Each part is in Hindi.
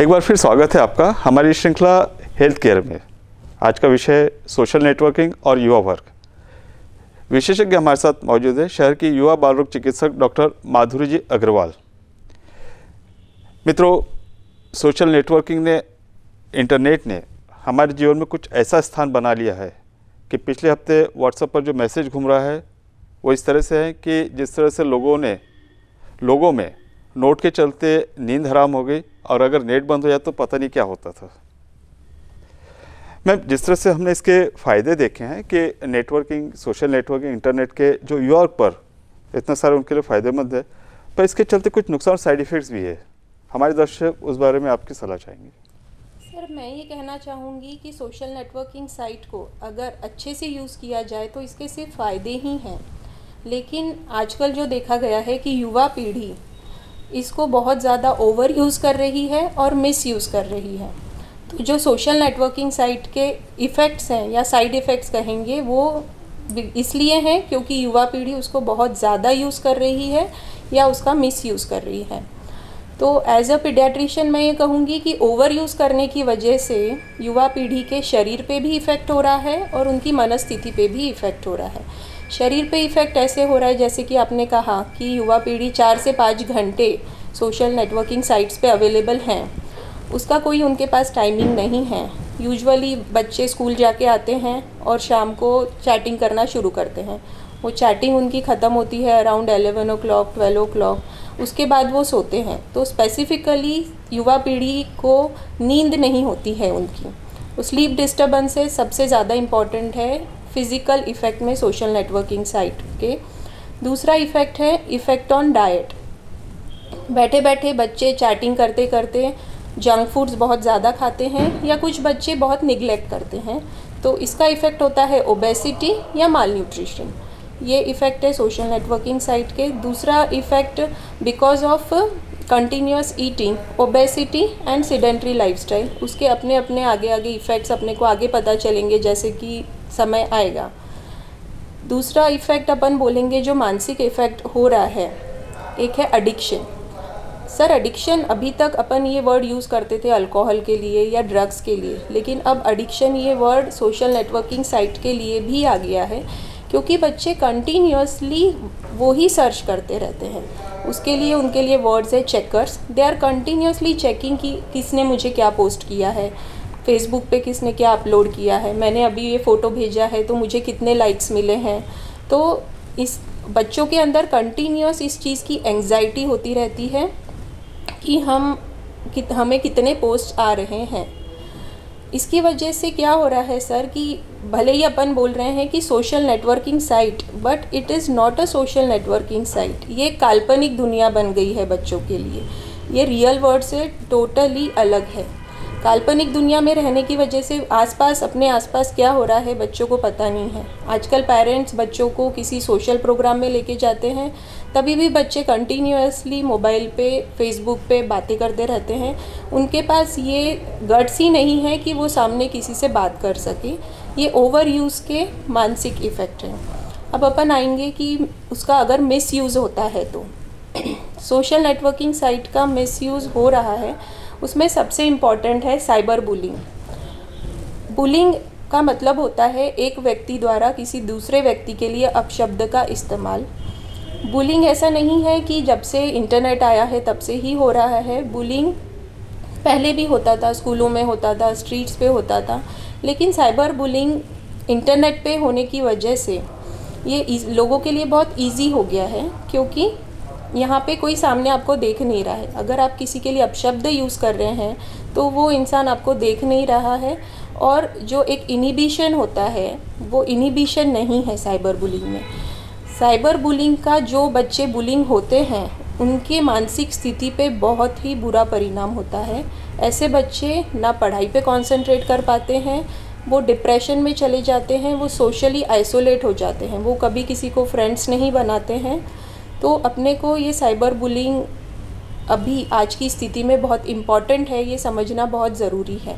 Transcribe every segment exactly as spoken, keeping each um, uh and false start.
एक बार फिर स्वागत है आपका हमारी श्रृंखला हेल्थ केयर में। आज का विषय सोशल नेटवर्किंग और युवा वर्ग। विशेषज्ञ हमारे साथ मौजूद है शहर की युवा बाल रोग चिकित्सक डॉक्टर माधुरी जी अग्रवाल। मित्रों, सोशल नेटवर्किंग ने, इंटरनेट ने हमारे जीवन में कुछ ऐसा स्थान बना लिया है कि पिछले हफ्ते व्हाट्सएप पर जो मैसेज घूम रहा है वो इस तरह से है कि जिस तरह से लोगों ने लोगों में नोट के चलते नींद हराम हो गई और अगर नेट बंद हो जाए तो पता नहीं क्या होता था। मैम, जिस तरह से हमने इसके फ़ायदे देखे हैं कि नेटवर्किंग, सोशल नेटवर्किंग, इंटरनेट के जो युवा पर इतना सारे उनके लिए फ़ायदेमंद है, पर इसके चलते कुछ नुकसान, साइड इफ़ेक्ट्स भी है। हमारे दर्शक उस बारे में आपकी सलाह चाहेंगे। सर, मैं ये कहना चाहूँगी कि सोशल नेटवर्किंग साइट को अगर अच्छे से यूज़ किया जाए तो इसके सिर्फ फ़ायदे ही हैं, लेकिन आजकल जो देखा गया है कि युवा पीढ़ी इसको बहुत ज़्यादा ओवर यूज़ कर रही है और मिस यूज़ कर रही है। तो जो सोशल नेटवर्किंग साइट के इफ़ेक्ट्स हैं या साइड इफ़ेक्ट्स कहेंगे, वो इसलिए हैं क्योंकि युवा पीढ़ी उसको बहुत ज़्यादा यूज़ कर रही है या उसका मिस यूज़ कर रही है। तो एज अ पीडियाट्रिशियन मैं ये कहूँगी कि ओवर यूज़ करने की वजह से युवा पीढ़ी के शरीर पे भी इफ़ेक्ट हो रहा है और उनकी मनस्थिति पे भी इफ़ेक्ट हो रहा है। शरीर पे इफ़ेक्ट ऐसे हो रहा है जैसे कि आपने कहा कि युवा पीढ़ी चार से पाँच घंटे सोशल नेटवर्किंग साइट्स पे अवेलेबल हैं, उसका कोई उनके पास टाइमिंग नहीं है। यूजुअली बच्चे स्कूल जाके आते हैं और शाम को चैटिंग करना शुरू करते हैं। वो चैटिंग उनकी ख़त्म होती है around eleven o'clock twelve o'clock, उसके बाद वो सोते हैं। तो स्पेसिफ़िकली युवा पीढ़ी को नींद नहीं होती है उनकी। वो स्लीप डिस्टर्बेंसेस सबसे ज़्यादा इम्पॉर्टेंट है फिज़िकल इफ़ेक्ट में सोशल नेटवर्किंग साइट के। दूसरा इफ़ेक्ट है इफ़ेक्ट ऑन डाइट। बैठे बैठे बच्चे चैटिंग करते करते जंक फूड्स बहुत ज़्यादा खाते हैं या कुछ बच्चे बहुत निगलेक्ट करते हैं, तो इसका इफ़ेक्ट होता है ओबेसिटी या माल न्यूट्रिशन। ये इफ़ेक्ट है सोशल नेटवर्किंग साइट के। दूसरा effect because of continuous eating, obesity and sedentary lifestyle, उसके अपने अपने आगे आगे इफ़ेक्ट्स अपने को आगे पता चलेंगे जैसे कि समय आएगा। दूसरा इफ़ेक्ट अपन बोलेंगे जो मानसिक इफ़ेक्ट हो रहा है, एक है एडिक्शन। सर, एडिक्शन अभी तक अपन ये वर्ड यूज़ करते थे अल्कोहल के लिए या ड्रग्स के लिए, लेकिन अब एडिक्शन ये वर्ड सोशल नेटवर्किंग साइट के लिए भी आ गया है क्योंकि बच्चे कंटिन्यूसली वो ही सर्च करते रहते हैं। उसके लिए उनके लिए वर्ड्स है checkers. They are continuously checking कि किसने मुझे क्या पोस्ट किया है, फेसबुक पे किसने क्या अपलोड किया है, मैंने अभी ये फ़ोटो भेजा है तो मुझे कितने लाइक्स मिले हैं। तो इस बच्चों के अंदर कंटिन्यूस इस चीज़ की एंग्जाइटी होती रहती है कि हम कि हमें कितने पोस्ट आ रहे हैं। इसकी वजह से क्या हो रहा है सर कि भले ही अपन बोल रहे हैं कि social networking site, but it is not a social networking site. ये काल्पनिक दुनिया बन गई है बच्चों के लिए। ये रियल वर्ल्ड से टोटली अलग है। काल्पनिक दुनिया में रहने की वजह से आसपास, अपने आसपास क्या हो रहा है बच्चों को पता नहीं है। आजकल पेरेंट्स बच्चों को किसी सोशल प्रोग्राम में लेके जाते हैं, तभी भी बच्चे कंटिन्यूसली मोबाइल पे, फेसबुक पे बातें करते रहते हैं। उनके पास ये गट्स ही नहीं है कि वो सामने किसी से बात कर सके। ये ओवर यूज़ के मानसिक इफ़ेक्ट हैं। अब अपन आएंगे कि उसका अगर मिस यूज़ होता है तो सोशल नेटवर्किंग साइट का मिस यूज़ हो रहा है, उसमें सबसे इम्पॉर्टेंट है साइबर बुलिंग। बुलिंग का मतलब होता है एक व्यक्ति द्वारा किसी दूसरे व्यक्ति के लिए अपशब्द का इस्तेमाल। बुलिंग ऐसा नहीं है कि जब से इंटरनेट आया है तब से ही हो रहा है। बुलिंग पहले भी होता था, स्कूलों में होता था, स्ट्रीट्स पे होता था, लेकिन साइबर बुलिंग इंटरनेट पे होने की वजह से ये लोगों के लिए बहुत इजी हो गया है क्योंकि यहाँ पे कोई सामने आपको देख नहीं रहा है। अगर आप किसी के लिए अपशब्द यूज़ कर रहे हैं तो वो इंसान आपको देख नहीं रहा है, और जो एक इनिबिशन होता है वो इनिबिशन नहीं है साइबर बुलिंग में। साइबर बुलिंग का जो बच्चे बुलिंग होते हैं उनके मानसिक स्थिति पे बहुत ही बुरा परिणाम होता है। ऐसे बच्चे ना पढ़ाई पे कंसंट्रेट कर पाते हैं, वो डिप्रेशन में चले जाते हैं, वो सोशली आइसोलेट हो जाते हैं, वो कभी किसी को फ्रेंड्स नहीं बनाते हैं। तो अपने को ये साइबर बुलिंग अभी आज की स्थिति में बहुत इम्पॉर्टेंट है, ये समझना बहुत ज़रूरी है।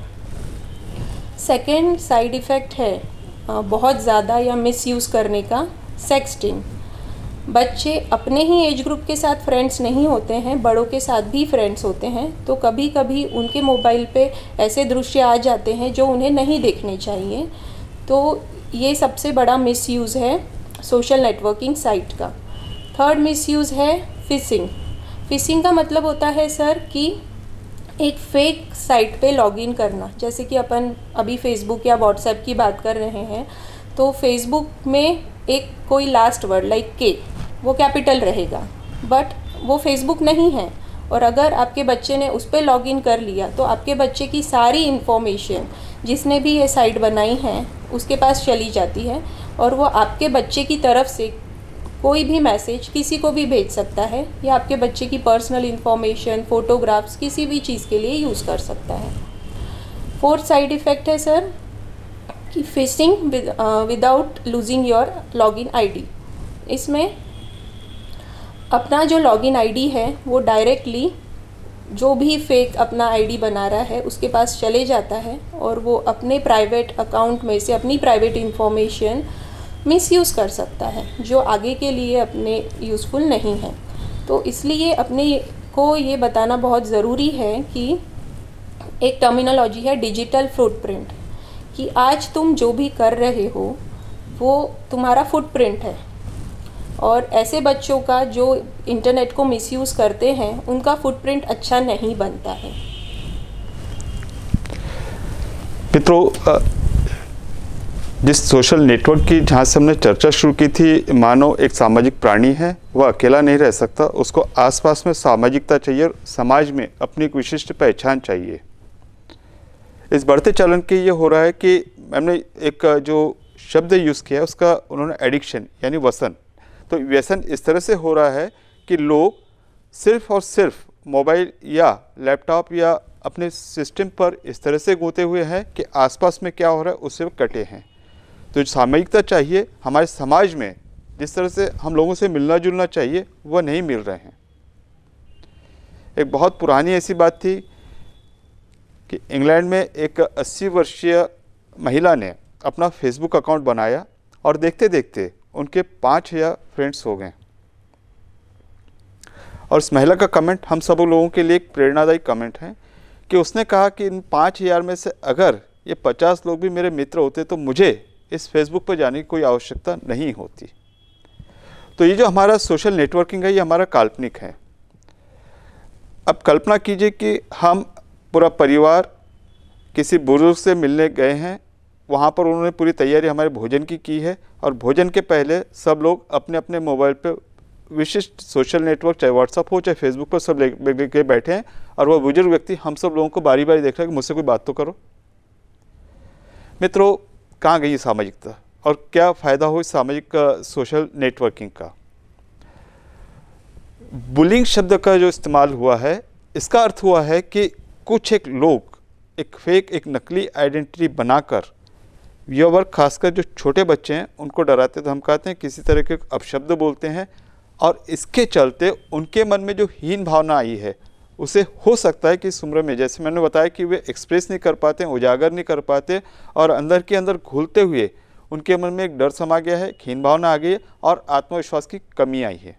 सेकेंड साइड इफ़ेक्ट है बहुत ज़्यादा या मिसयूज़ करने का, सेक्सटिंग। बच्चे अपने ही एज ग्रुप के साथ फ्रेंड्स नहीं होते हैं, बड़ों के साथ भी फ्रेंड्स होते हैं, तो कभी कभी उनके मोबाइल पे ऐसे दृश्य आ जाते हैं जो उन्हें नहीं देखने चाहिए। तो ये सबसे बड़ा मिसयूज़ है सोशल नेटवर्किंग साइट का। थर्ड मिसयूज़ है फिशिंग। फिशिंग का मतलब होता है सर कि एक फेक साइट पे लॉगिन करना। जैसे कि अपन अभी फेसबुक या व्हाट्सएप की बात कर रहे हैं, तो फेसबुक में एक कोई लास्ट वर्ड लाइक के, वो कैपिटल रहेगा, बट वो फेसबुक नहीं है। और अगर आपके बच्चे ने उस पर लॉगिन कर लिया तो आपके बच्चे की सारी इन्फॉर्मेशन जिसने भी ये साइट बनाई है उसके पास चली जाती है, और वो आपके बच्चे की तरफ से कोई भी मैसेज किसी को भी भेज सकता है, या आपके बच्चे की पर्सनल इन्फॉर्मेशन, फ़ोटोग्राफ्स किसी भी चीज़ के लिए यूज़ कर सकता है। फोर्थ साइड इफ़ेक्ट है सर कि phishing without losing your login ID. इसमें अपना जो लॉगिन आईडी है वो डायरेक्टली जो भी फेक अपना आईडी बना रहा है उसके पास चले जाता है, और वो अपने प्राइवेट अकाउंट में से अपनी प्राइवेट इन्फॉर्मेशन मिसयूज़ कर सकता है जो आगे के लिए अपने यूज़फुल नहीं है। तो इसलिए अपने को ये बताना बहुत ज़रूरी है कि एक टर्मिनोलॉजी है डिजिटल फुटप्रिंट, कि आज तुम जो भी कर रहे हो वो तुम्हारा फुटप्रिंट है, और ऐसे बच्चों का जो इंटरनेट को मिसयूज़ करते हैं उनका फुटप्रिंट अच्छा नहीं बनता है। मित्रों, जिस सोशल नेटवर्क की जहाँ से हमने चर्चा शुरू की थी, मानव एक सामाजिक प्राणी है, वह अकेला नहीं रह सकता, उसको आसपास में सामाजिकता चाहिए और समाज में अपनी एक विशिष्ट पहचान चाहिए। इस बढ़ते चलन के ये हो रहा है कि हमने एक जो शब्द यूज़ किया है उसका उन्होंने एडिक्शन यानी व्यसन। तो व्यसन इस तरह से हो रहा है कि लोग सिर्फ और सिर्फ मोबाइल या लैपटॉप या अपने सिस्टम पर इस तरह से गूंथे हुए हैं कि आसपास में क्या हो रहा है उससे वो कटे हैं। तो जो सामयिकता चाहिए हमारे समाज में, जिस तरह से हम लोगों से मिलना जुलना चाहिए, वह नहीं मिल रहे हैं। एक बहुत पुरानी ऐसी बात थी कि इंग्लैंड में एक अस्सी वर्षीय महिला ने अपना फेसबुक अकाउंट बनाया और देखते देखते उनके पाँच हज़ार फ्रेंड्स हो गए। और इस महिला का कमेंट हम सब लोगों के लिए एक प्रेरणादायी कमेंट है कि उसने कहा कि इन पाँच हज़ार में से अगर ये पचास लोग भी मेरे मित्र होते तो मुझे इस फेसबुक पर जाने की कोई आवश्यकता नहीं होती। तो ये जो हमारा सोशल नेटवर्किंग है ये हमारा काल्पनिक है। अब कल्पना कीजिए कि हम पूरा परिवार किसी बुजुर्ग से मिलने गए हैं, वहाँ पर उन्होंने पूरी तैयारी हमारे भोजन की की है, और भोजन के पहले सब लोग अपने अपने मोबाइल पे विशिष्ट सोशल नेटवर्क, चाहे व्हाट्सअप हो चाहे फेसबुक पर, सब लेके बैठे हैं, और वह बुजुर्ग व्यक्ति हम सब लोगों को बारी बारी देख रहा है कि मुझसे कोई बात तो करो। मित्रों, कहाँ गई सामाजिकता और क्या फ़ायदा हो इस सामाजिक सोशल नेटवर्किंग का? बुलिंग शब्द का जो इस्तेमाल हुआ है, इसका अर्थ हुआ है कि कुछ एक लोग एक फेक, एक नकली आइडेंटिटी बनाकर व्यूअर, खासकर जो छोटे बच्चे हैं, उनको डराते धमकाते हैं, किसी तरह के अपशब्द बोलते हैं, और इसके चलते उनके मन में जो हीन भावना आई है उसे हो सकता है कि इस उम्र में, जैसे मैंने बताया, कि वे एक्सप्रेस नहीं कर पाते, उजागर नहीं कर पाते, और अंदर के अंदर घुलते हुए उनके मन में एक डर समा गया है, हीन भावना आ गई है और आत्मविश्वास की कमी आई है।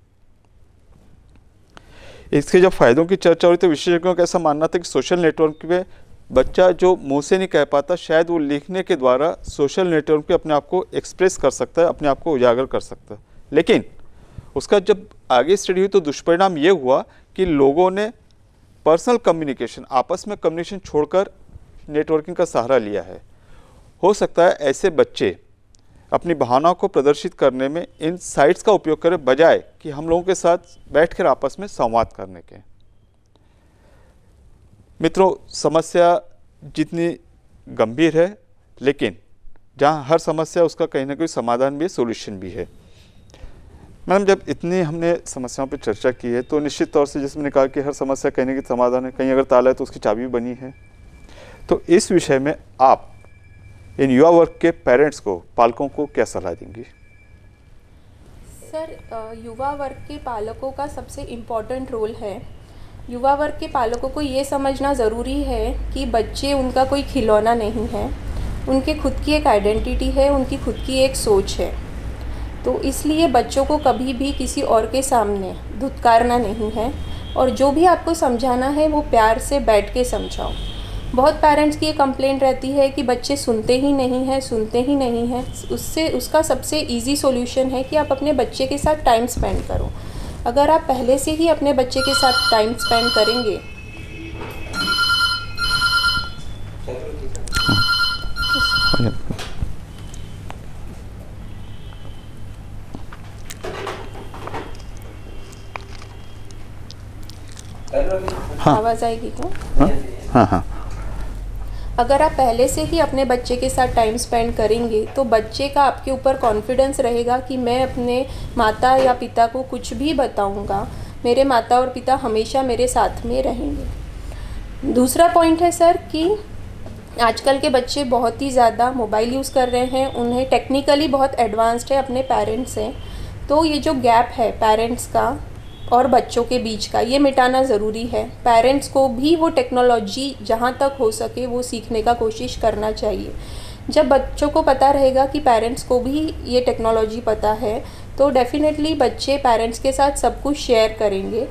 इसके जब फायदों की चर्चा हुई तो विशेषज्ञों का ऐसा मानना था कि सोशल नेटवर्क पे बच्चा जो मुंह से नहीं कह पाता, शायद वो लिखने के द्वारा सोशल नेटवर्क पे अपने आप को एक्सप्रेस कर सकता है, अपने आप को उजागर कर सकता है। लेकिन उसका जब आगे स्टडी हुई तो दुष्परिणाम ये हुआ कि लोगों ने पर्सनल कम्युनिकेशन, आपस में कम्युनिकेशन छोड़कर नेटवर्किंग का सहारा लिया है। हो सकता है ऐसे बच्चे अपनी भावनाओं को प्रदर्शित करने में इन साइट्स का उपयोग करें, बजाय कि हम लोगों के साथ बैठकर आपस में संवाद करने के। मित्रों, समस्या जितनी गंभीर है, लेकिन जहाँ हर समस्या उसका कहीं ना कहीं समाधान भी है, सॉल्यूशन भी है। मैडम, जब इतनी हमने समस्याओं पर चर्चा की है तो निश्चित तौर से, जैसे मैंने कहा कि हर समस्या कहीं ना कहीं समाधान है, कहीं अगर ताला है तो उसकी चाबी बनी है। तो इस विषय में आप इन युवा वर्ग के पेरेंट्स को, पालकों को क्या सलाह देंगी? सर, युवा वर्ग के पालकों का सबसे इम्पॉर्टेंट रोल है। युवा वर्ग के पालकों को ये समझना ज़रूरी है कि बच्चे उनका कोई खिलौना नहीं है, उनके खुद की एक आइडेंटिटी है, उनकी खुद की एक सोच है। तो इसलिए बच्चों को कभी भी किसी और के सामने धुतकारना नहीं है, और जो भी आपको समझाना है वो प्यार से बैठ के समझाओ। बहुत पेरेंट्स की ये कंप्लेंट रहती है कि बच्चे सुनते ही नहीं हैं सुनते ही नहीं हैं। उससे उसका सबसे इजी सॉल्यूशन है कि आप अपने बच्चे के साथ टाइम स्पेंड करो। अगर आप पहले से ही अपने बच्चे के साथ टाइम स्पेंड करेंगे हाँ। आवाज़ आएगी क्या? हाँ हाँ हाँ। अगर आप पहले से ही अपने बच्चे के साथ टाइम स्पेंड करेंगे तो बच्चे का आपके ऊपर कॉन्फिडेंस रहेगा कि मैं अपने माता या पिता को कुछ भी बताऊंगा, मेरे माता और पिता हमेशा मेरे साथ में रहेंगे। दूसरा पॉइंट है सर कि आजकल के बच्चे बहुत ही ज़्यादा मोबाइल यूज़ कर रहे हैं, उन्हें टेक्निकली बहुत एडवांस्ड है अपने पेरेंट्स से। तो ये जो गैप है पेरेंट्स का और बच्चों के बीच का, ये मिटाना ज़रूरी है। पेरेंट्स को भी वो टेक्नोलॉजी जहाँ तक हो सके वो सीखने का कोशिश करना चाहिए। जब बच्चों को पता रहेगा कि पेरेंट्स को भी ये टेक्नोलॉजी पता है तो डेफिनेटली बच्चे पेरेंट्स के साथ सब कुछ शेयर करेंगे।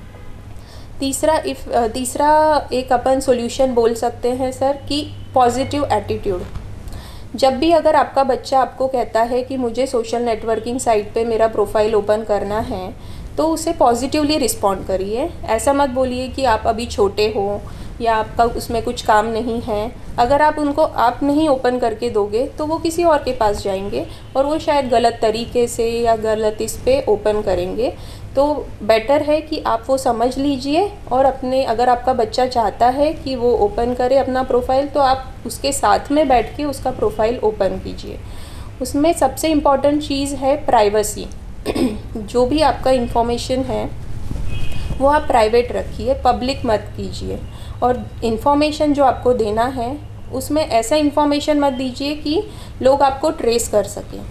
तीसरा इफ तीसरा एक अपन सॉल्यूशन बोल सकते हैं सर कि पॉजिटिव एटीट्यूड। जब भी अगर आपका बच्चा आपको कहता है कि मुझे सोशल नेटवर्किंग साइट पे मेरा प्रोफाइल ओपन करना है तो उसे पॉजिटिवली रिस्पॉन्ड करिए। ऐसा मत बोलिए कि आप अभी छोटे हो या आपका उसमें कुछ काम नहीं है। अगर आप उनको आप नहीं ओपन करके दोगे तो वो किसी और के पास जाएंगे और वो शायद गलत तरीके से या गलत इस पे ओपन करेंगे। तो बेटर है कि आप वो समझ लीजिए और अपने, अगर आपका बच्चा चाहता है कि वो ओपन करे अपना प्रोफाइल तो आप उसके साथ में बैठ के उसका प्रोफाइल ओपन कीजिए। उसमें सबसे इम्पॉर्टेंट चीज़ है प्राइवेसी। जो भी आपका इन्फॉर्मेशन है वो आप प्राइवेट रखिए, पब्लिक मत कीजिए। और इन्फॉर्मेशन जो आपको देना है उसमें ऐसा इन्फॉर्मेशन मत दीजिए कि लोग आपको ट्रेस कर सकें।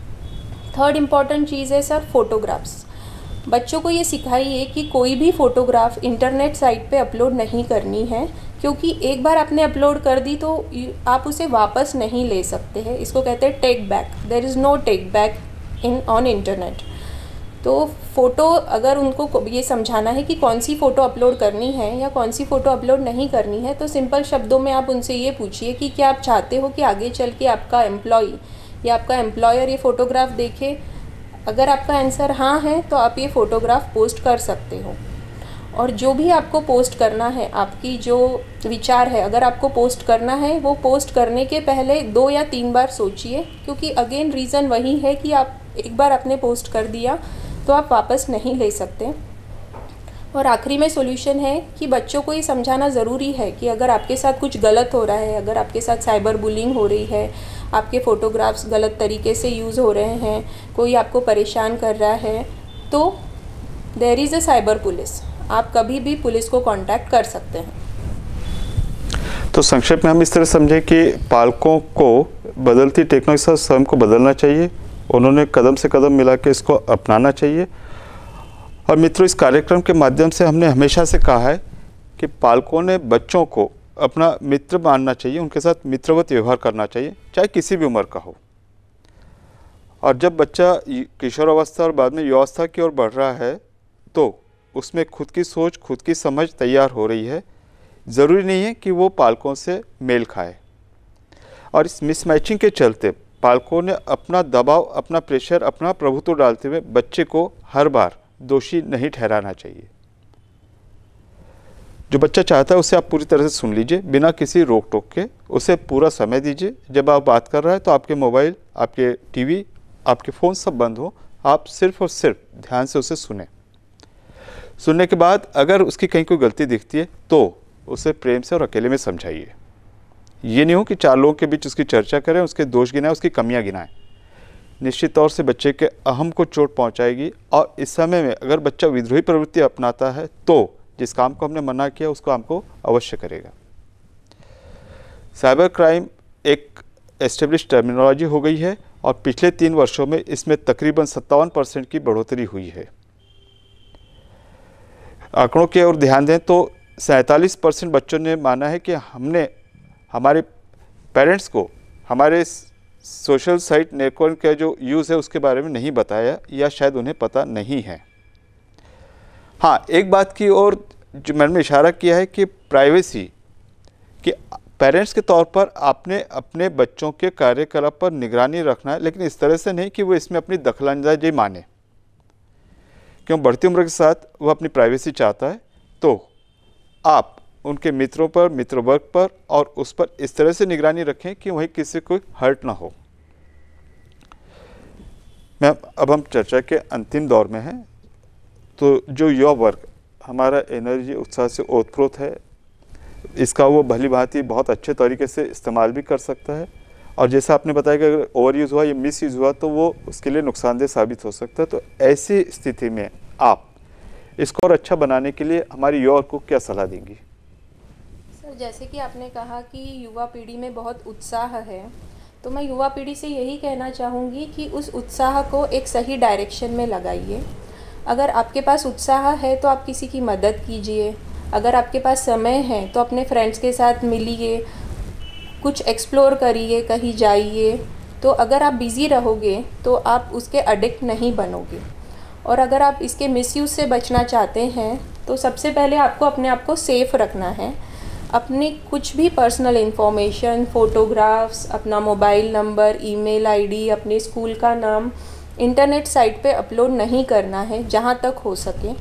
थर्ड इम्पॉर्टेंट चीज़ है सर फ़ोटोग्राफ्स। बच्चों को ये सिखाइए कि कोई भी फ़ोटोग्राफ इंटरनेट साइट पे अपलोड नहीं करनी है, क्योंकि एक बार आपने अपलोड कर दी तो आप उसे वापस नहीं ले सकते हैं। इसको कहते हैं take back. There is no take back in on internet. तो फ़ोटो, अगर उनको ये समझाना है कि कौन सी फ़ोटो अपलोड करनी है या कौन सी फ़ोटो अपलोड नहीं करनी है, तो सिंपल शब्दों में आप उनसे ये पूछिए कि क्या आप चाहते हो कि आगे चल के आपका एम्प्लॉई या आपका एम्प्लॉयर ये फ़ोटोग्राफ देखे। अगर आपका आंसर हाँ है तो आप ये फ़ोटोग्राफ पोस्ट कर सकते हो। और जो भी आपको पोस्ट करना है, आपकी जो विचार है, अगर आपको पोस्ट करना है वो पोस्ट करने के पहले दो या तीन बार सोचिए, क्योंकि अगेन रीज़न वही है कि आप एक बार आपने पोस्ट कर दिया तो आप वापस नहीं ले सकते। और आखिरी में सॉल्यूशन है कि बच्चों को ये समझाना ज़रूरी है कि अगर आपके साथ कुछ गलत हो रहा है, अगर आपके साथ साइबर बुलिंग हो रही है, आपके फ़ोटोग्राफ्स गलत तरीके से यूज़ हो रहे हैं, कोई आपको परेशान कर रहा है, तो there is a cyber police. आप कभी भी पुलिस को कांटेक्ट कर सकते हैं। तो संक्षेप में हम इस तरह समझें कि पालकों को बदलती टेक्नोलॉजी से स्वयं को बदलना चाहिए, उन्होंने कदम से कदम मिला के इसको अपनाना चाहिए। और मित्रों, इस कार्यक्रम के माध्यम से हमने हमेशा से कहा है कि पालकों ने बच्चों को अपना मित्र मानना चाहिए, उनके साथ मित्रवत व्यवहार करना चाहिए, चाहे किसी भी उम्र का हो। और जब बच्चा किशोरावस्था और बाद में युवावस्था की ओर बढ़ रहा है तो उसमें खुद की सोच, खुद की समझ तैयार हो रही है। ज़रूरी नहीं है कि वो पालकों से मेल खाए। और इस मिसमैचिंग के चलते पालकों ने अपना दबाव, अपना प्रेशर, अपना प्रभुत्व डालते हुए बच्चे को हर बार दोषी नहीं ठहराना चाहिए। जो बच्चा चाहता है उसे आप पूरी तरह से सुन लीजिए, बिना किसी रोक टोक के उसे पूरा समय दीजिए। जब आप बात कर रहे हैं तो आपके मोबाइल, आपके टीवी, आपके फ़ोन सब बंद हो, आप सिर्फ और सिर्फ ध्यान से उसे सुने। सुनने के बाद अगर उसकी कहीं कोई गलती दिखती है तो उसे प्रेम से और अकेले में समझाइए। ये नहीं हो कि चार लोगों के बीच उसकी चर्चा करें, उसके दोष गिनाएं, उसकी कमियां गिनाएं। निश्चित तौर से बच्चे के अहम को चोट पहुंचाएगी। और इस समय में अगर बच्चा विद्रोही प्रवृत्ति अपनाता है तो जिस काम को हमने मना किया उसको हमको अवश्य करेगा। साइबर क्राइम एक एस्टेब्लिश टर्मिनोलॉजी हो गई है और पिछले तीन वर्षों में इसमें तकरीबन सत्तावन परसेंट की बढ़ोतरी हुई है। आंकड़ों की ओर ध्यान दें तो सैंतालीस परसेंट बच्चों ने माना है कि हमने हमारे पेरेंट्स को हमारे सोशल साइट नेटवर्क का जो यूज़ है उसके बारे में नहीं बताया या शायद उन्हें पता नहीं है। हाँ, एक बात की और जो मैंने इशारा किया है कि प्राइवेसी कि पेरेंट्स के तौर पर आपने अपने बच्चों के कार्यकलाप पर निगरानी रखना है, लेकिन इस तरह से नहीं कि वो इसमें अपनी दखलंदाजी माने, क्यों बढ़ती उम्र के साथ वो अपनी प्राइवेसी चाहता है। तो आप उनके मित्रों पर, मित्र वर्ग पर और उस पर इस तरह से निगरानी रखें कि वहीं किसी को हर्ट ना हो। मैम, अब हम चर्चा के अंतिम दौर में हैं। तो जो युवा वर्ग हमारा एनर्जी उत्साह से ओतप्रोत है, इसका वो भली भांति बहुत अच्छे तरीके से इस्तेमाल भी कर सकता है, और जैसा आपने बताया कि अगर ओवर यूज़ हुआ या मिस यूज़ हुआ तो वो उसके लिए नुकसानदेह साबित हो सकता है। तो ऐसी स्थिति में आप इसको और अच्छा बनाने के लिए हमारी युवा को क्या सलाह देंगी? सर, जैसे कि आपने कहा कि युवा पीढ़ी में बहुत उत्साह है, तो मैं युवा पीढ़ी से यही कहना चाहूँगी कि उस उत्साह को एक सही डायरेक्शन में लगाइए। अगर आपके पास उत्साह है तो आप किसी की मदद कीजिए। अगर आपके पास समय है तो अपने फ्रेंड्स के साथ मिलिए, कुछ एक्सप्लोर करिए, कहीं जाइए। तो अगर आप बिज़ी रहोगे तो आप उसके एडिक्ट नहीं बनोगे। और अगर आप इसके मिसयूज़ से बचना चाहते हैं तो सबसे पहले आपको अपने आप को सेफ़ रखना है। अपनी कुछ भी पर्सनल इन्फॉर्मेशन, फ़ोटोग्राफ्स, अपना मोबाइल नंबर, ईमेल आईडी, अपने स्कूल का नाम इंटरनेट साइट पे अपलोड नहीं करना है जहाँ तक हो सके।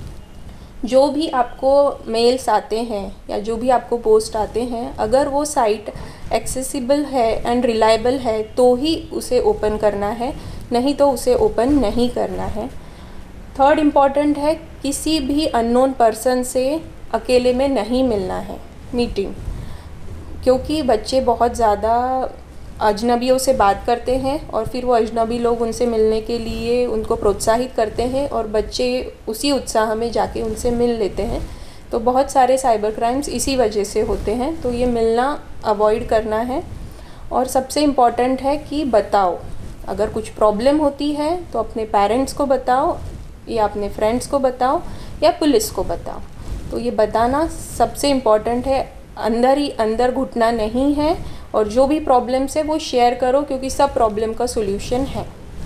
जो भी आपको मेल्स आते हैं या जो भी आपको पोस्ट आते हैं, अगर वो साइट एक्सेसिबल है एंड रिलायबल है तो ही उसे ओपन करना है, नहीं तो उसे ओपन नहीं करना है। थर्ड इम्पॉर्टेंट है, किसी भी अननोन पर्सन से अकेले में नहीं मिलना है मीटिंग, क्योंकि बच्चे बहुत ज़्यादा अजनबियों से बात करते हैं और फिर वो अजनबी लोग उनसे मिलने के लिए उनको प्रोत्साहित करते हैं और बच्चे उसी उत्साह में जाके उनसे मिल लेते हैं। तो बहुत सारे साइबर क्राइम्स इसी वजह से होते हैं। तो ये मिलना अवॉइड करना है। और सबसे इम्पॉर्टेंट है कि बताओ, अगर कुछ प्रॉब्लम होती है तो अपने पेरेंट्स को बताओ या अपने फ्रेंड्स को बताओ या पुलिस को बताओ। तो ये बताना सबसे इम्पॉर्टेंट है। अंदर ही अंदर घुटना नहीं है, और जो भी प्रॉब्लम्स है वो शेयर करो, क्योंकि सब प्रॉब्लम का सॉल्यूशन है।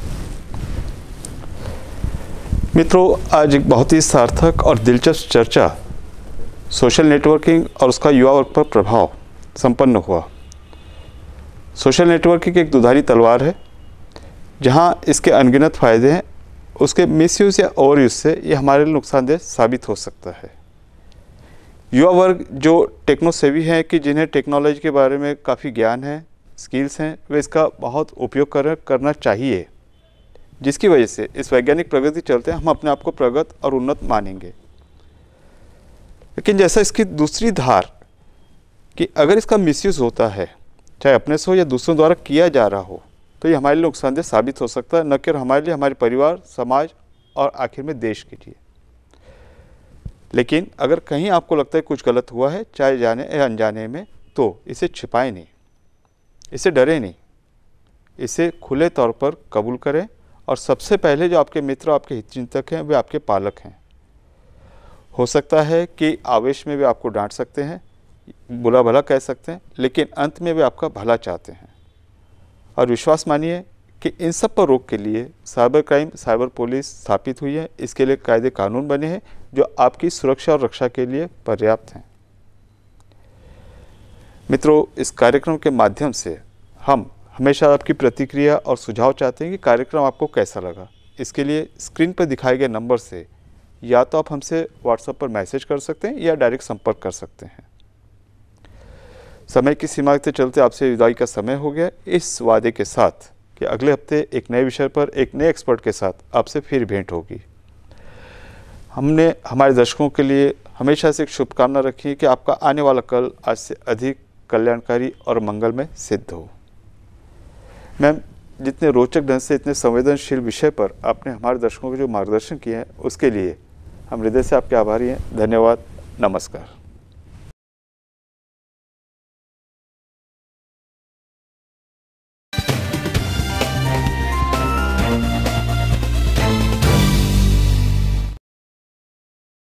मित्रों, आज एक बहुत ही सार्थक और दिलचस्प चर्चा सोशल नेटवर्किंग और उसका युवा वर्ग पर प्रभाव संपन्न हुआ। सोशल नेटवर्किंग एक दुधारी तलवार है, जहां इसके अनगिनत फ़ायदे हैं, उसके मिसयूज़ या ओवर यूज़ से ये हमारे लिए नुकसानदेह साबित हो सकता है। युवा वर्ग जो टेक्नो सेवी हैं, कि जिन्हें टेक्नोलॉजी के बारे में काफ़ी ज्ञान है, स्किल्स हैं, वे इसका बहुत उपयोग कर करना चाहिए, जिसकी वजह से इस वैज्ञानिक प्रगति चलते हम अपने आप को प्रगत और उन्नत मानेंगे। लेकिन जैसा इसकी दूसरी धार कि अगर इसका मिसयूज़ होता है, चाहे अपने से हो या दूसरों द्वारा किया जा रहा हो, तो ये हमारे लिए नुकसानदेह साबित हो सकता है, न केवल हमारे लिए, हमारे परिवार, समाज और आखिर में देश के लिए। लेकिन अगर कहीं आपको लगता है कुछ गलत हुआ है, चाहे जाने या अनजाने में, तो इसे छिपाएं नहीं, इसे डरे नहीं, इसे खुले तौर पर कबूल करें। और सबसे पहले जो आपके मित्र, आपके हितचिंतक हैं, वे आपके पालक हैं। हो सकता है कि आवेश में वे आपको डांट सकते हैं, बुरा भला कह सकते हैं, लेकिन अंत में वे आपका भला चाहते हैं। और विश्वास मानिए कि इन सब पर रोक के लिए साइबर क्राइम, साइबर पुलिस स्थापित हुई है। इसके लिए कायदे कानून बने हैं जो आपकी सुरक्षा और रक्षा के लिए पर्याप्त हैं। मित्रों, इस कार्यक्रम के माध्यम से हम हमेशा आपकी प्रतिक्रिया और सुझाव चाहते हैं कि कार्यक्रम आपको कैसा लगा। इसके लिए स्क्रीन पर दिखाए गए नंबर से या तो आप हमसे व्हाट्सएप पर मैसेज कर सकते हैं या डायरेक्ट संपर्क कर सकते हैं। समय की सीमा के चलते आपसे विदाई का समय हो गया, इस वादे के साथ कि अगले हफ्ते एक नए विषय पर एक नए एक्सपर्ट के साथ आपसे फिर भेंट होगी। हमने हमारे दर्शकों के लिए हमेशा से एक शुभकामना रखी है कि आपका आने वाला कल आज से अधिक कल्याणकारी और मंगलमय सिद्ध हो। मैम, जितने रोचक ढंग से, इतने संवेदनशील विषय पर आपने हमारे दर्शकों को जो मार्गदर्शन किए हैं, उसके लिए हम हृदय से आपके आभारी हैं। धन्यवाद। नमस्कार।